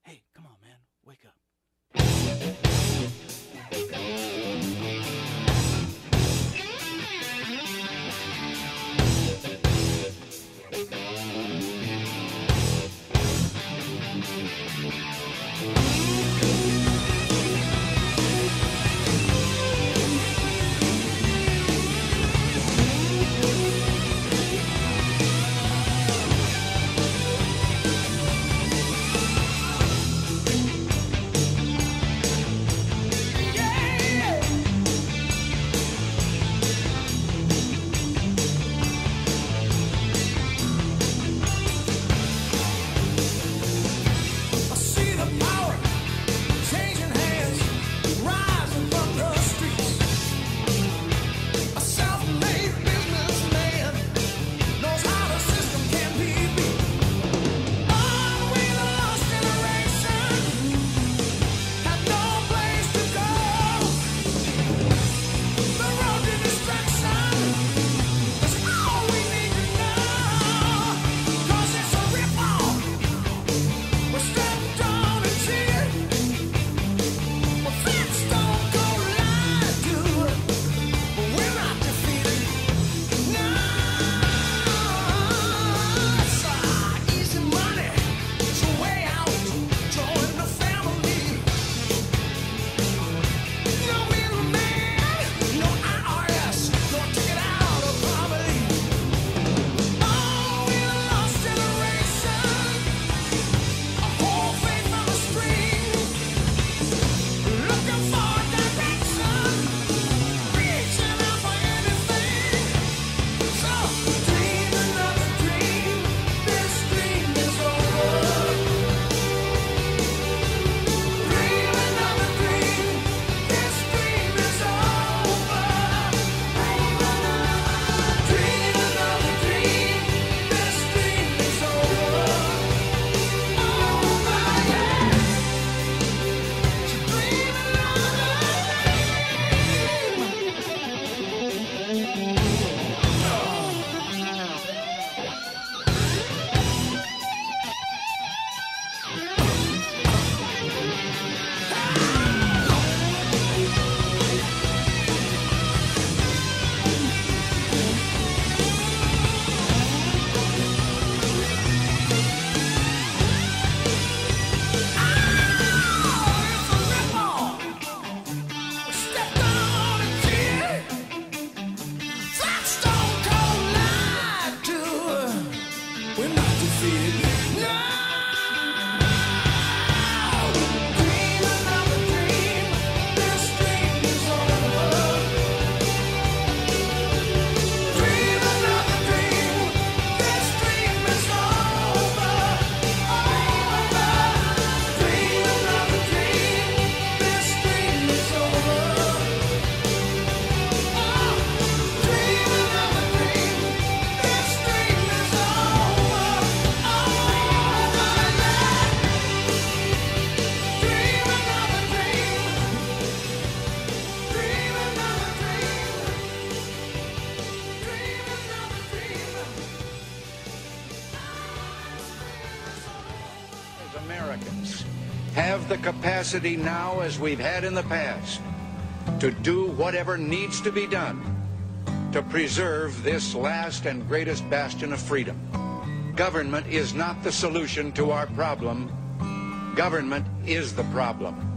Hey, come on, man. Wake up. Americans have the capacity now, as we've had in the past, to do whatever needs to be done to preserve this last and greatest bastion of freedom. Government is not the solution to our problem. Government is the problem.